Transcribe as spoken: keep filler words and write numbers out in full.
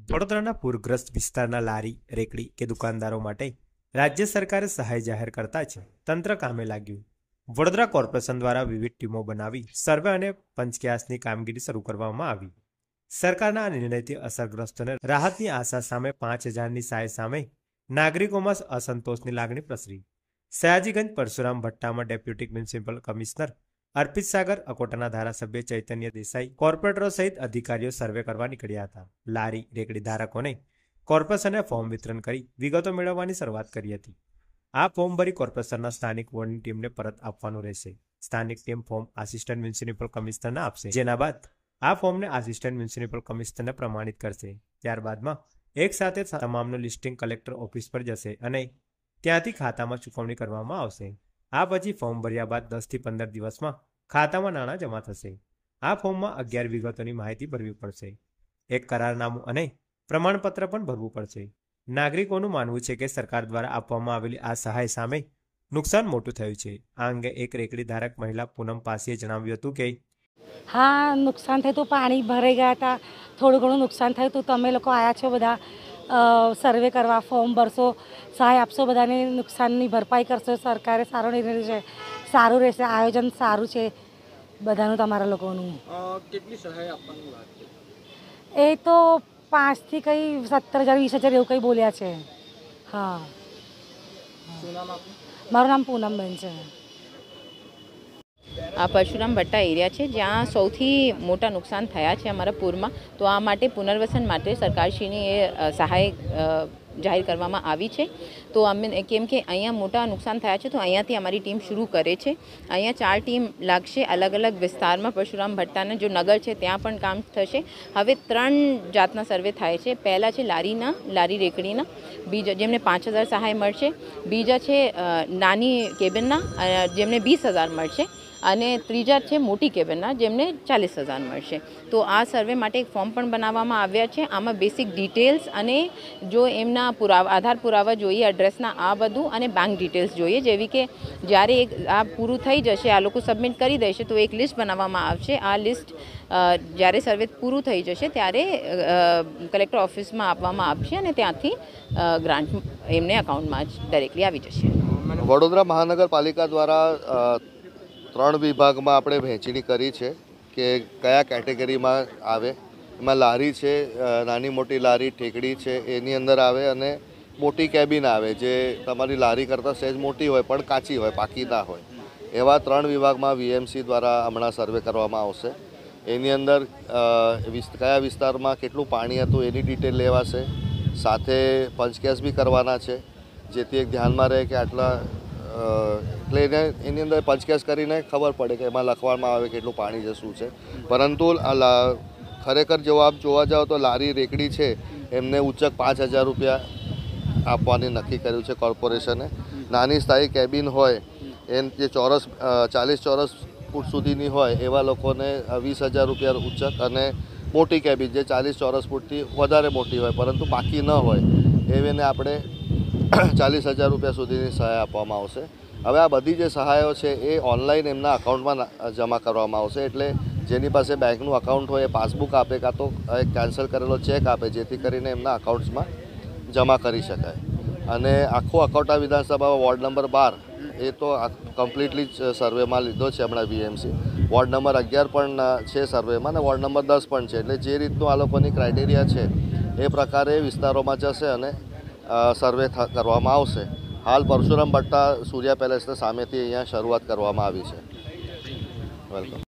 વડોદરાના પૂરગ્રસ્ત વિસ્તારના લારી રેકડી કે દુકાનદારો માટે રાજ્ય સરકારે સહાય જાહેર કરતા જ તંત્ર કામે લાગ્યું। વડોદરા કોર્પોરેશન દ્વારા વિવિધ ટીમો બનાવી સર્વે અને પંચક્યાસની કામગીરી શરૂ કરવામાં આવી। સરકારના આ નિર્ણયથી અસરગ્રસ્તોને રાહતની આશા સામે પાંચ હજારની સહાય સામે નાગરિકોમાં અસંતોષની લાગણી પ્રસરી। સયાજીગંજ પરશુરામ ભટ્ટામાં deputy municipal commissioner Arpit Sagar, અકોટાના ધારાસભ્ય ચૈતન્ય દેસાઈ, કોર્પોરેટરો સહિત અધિકારીઓ સર્વે કરવા નીકળ્યા હતા। લારી રેકડી ધારકોને કોર્પોરેશને ફોર્મ વિતરણ કરી વિગતો મેળવવાની શરૂઆત કરી હતી। આ ફોર્મ ભરી કોર્પોરેશનના સ્થાનિક વોર્ડની ટીમને પરત આપવાનું રહેશે। સ્થાનિક ટીમ ફોર્મ આસિસ્ટન્ટ મ્યુનિસિપલ કમિશનરને આપશે, જેના બાદ આ ફોર્મને આસિસ્ટન્ટ મ્યુનિસિપલ કમિશનરને પ્રમાણિત કરશે। ત્યારબાદમાં એક સાથે તમામનું લિસ્ટિંગ કલેક્ટર ઓફિસ પર જશે અને ત્યાંથી ખાતામાં ચૂકવણી કરવામાં આવશે। આ પછી ફોર્મ ભર્યા બાદ દસ થી પંદર દિવસમાં ખાતામાં નાણાં જમા થશે। આ ફોર્મમાં અગિયાર વિગતોની માહિતી ભરવી પડશે, એક કરારનામું અને પ્રમાણપત્ર પણ ભરવું પડશે। નાગરિકોનું માનવું છે કે સરકાર દ્વારા આપવામાં આવેલી આ સહાય સામે નુકસાન મોટું થયું છે। આ અંગે એક રેકડી ધારક મહિલા પૂનમ પાસીએ જણાવ્યું હતું કે હા, નુકસાન થયું, પાણી ભરાઈ ગયા હતા, થોડું ઘણું નુકસાન થયું હતું। તમે લોકો આવ્યા છો બધા સર્વે કરવા, ફોર્મ ભરશો, સહાય આપશો, બધાને નુકસાનની ભરપાઈ કરશો। સરકારે સારો નિર્ણય છે, સારું રહેશે, આયોજન સારું છે બધાનું તમારા લોકોનું। કેટલી સહાય આપવાની વાત છે? એ તો પાંચથી કંઈ સત્તર હજાર વીસ હજાર એવું કંઈ બોલ્યા છે। હા, શું નામ આપનું? મારું નામ પૂનમબેન છે। આ પરશુરામ ભટ્ટા એરિયા છે જ્યાં સૌથી મોટા નુકસાન થયા છે અમારા પૂરમાં। તો આ માટે પુનર્વસન માટે સરકારશ્રીની એ સહાય જાહેર કરવામાં આવી છે। તો અમે કેમ કે અહીંયા મોટા નુકસાન થયા છે તો અહીંયાથી અમારી ટીમ શરૂ કરે છે। અહીંયા ચાર ટીમ લાગશે અલગ અલગ વિસ્તારમાં। પરશુરામ ભટ્ટાના જો નગર છે ત્યાં પણ કામ થશે। હવે ત્રણ જાતના સર્વે થાય છે। પહેલાં છે લારીના, લારી રેકડીના, બીજા જેમને પાંચ હજાર સહાય મળશે, બીજા છે નાની કેબિનના જેમને વીસ હજાર મળશે, અને ત્રીજા છે મોટી કેબિનના જેમને ચાલીસ હજાર મળશે। તો આ સર્વે માટે એક ફોર્મ પણ બનાવવામાં આવ્યા છે। આમાં બેસિક ડિટેલ્સ અને જો એમના પુરાવા, આધાર પુરાવા જોઈએ, એડ્રેસના આ બધું, અને બેંક ડિટેલ્સ જોઈએ, જેવી કે જ્યારે એક આ પૂરું થઈ જશે, આ લોકો સબમિટ કરી દેશે તો એક લિસ્ટ બનાવવામાં આવશે। આ લિસ્ટ જ્યારે સર્વે પૂરું થઈ જશે ત્યારે કલેક્ટર ઓફિસમાં આપવામાં આવશે અને ત્યાંથી ગ્રાન્ટ એમને એકાઉન્ટમાં જ ડાયરેક્ટલી આવી જશે। વડોદરા મહાનગરપાલિકા દ્વારા ત્રણ વિભાગમાં આપણે વહેંચણી કરી છે કે કયા કેટેગરીમાં આવે। એમાં લારી છે, નાની મોટી લારી ઠેકડી છે એની અંદર આવે, અને મોટી કેબિન આવે જે તમારી લારી કરતાં સહેજ મોટી હોય પણ કાચી હોય, પાકી ના હોય। એવા ત્રણ વિભાગમાં વીએમસી દ્વારા હમણાં સર્વે કરવામાં આવશે। એની અંદર કયા વિસ્તારમાં કેટલું પાણી હતું એની ડિટેલ લેવાશે, સાથે પંચકેસ બી કરવાના છે, જેથી એક ધ્યાનમાં રહે કે આટલા એટલે એને એની અંદર પંચકેસ કરીને ખબર પડે કે એમાં લખવામાં આવે કેટલું પાણી છે, શું છે। પરંતુ ખરેખર જો આપ જોવા જાઓ તો લારી રેકડી છે એમને ઉચ્ચક પાંચ હજાર રૂપિયા આપવાની નક્કી કર્યું છે કોર્પોરેશને। નાની સ્થાયી કેબિન હોય એ જે ચોરસ ચાલીસ ચોરસ ફૂટ સુધીની હોય એવા લોકોને વીસ હજાર રૂપિયા ઉચ્ચક, અને મોટી કેબિન જે ચાલીસ ચોરસ ફૂટથી વધારે મોટી હોય પરંતુ બાકી ન હોય એને આપણે ચાલીસ હજાર રૂપિયા સુધીની સહાય આપવામાં આવશે। હવે આ બધી જે સહાયો છે એ ઓનલાઈન એમના અકાઉન્ટમાં જમા કરવામાં આવશે। એટલે જેની પાસે બેંકનું અકાઉન્ટ હોય એ પાસબુક આપે, કાં તો એક કેન્સલ કરેલો ચેક આપે, જેથી કરીને એમના અકાઉન્ટ્સમાં જમા કરી શકાય। અને આખો અકોટા વિધાનસભા વોર્ડ નંબર બાર એ તો કમ્પ્લીટલી જ સર્વેમાં લીધો છે હમણાં વીએમસી। વોર્ડ નંબર અગિયાર પણ છે સર્વેમાં, અને વોર્ડ નંબર દસ પણ છે। એટલે જે રીતનું આ લોકોની ક્રાઇટેરિયા છે એ પ્રકારે વિસ્તારોમાં જશે અને સર્વે કરવામાં આવશે। હાલ પરશુરામ ભટ્ટા સૂર્યા પેલેસના સામેથી અહીંયા શરૂઆત કરવામાં આવી છે। વેલકમ।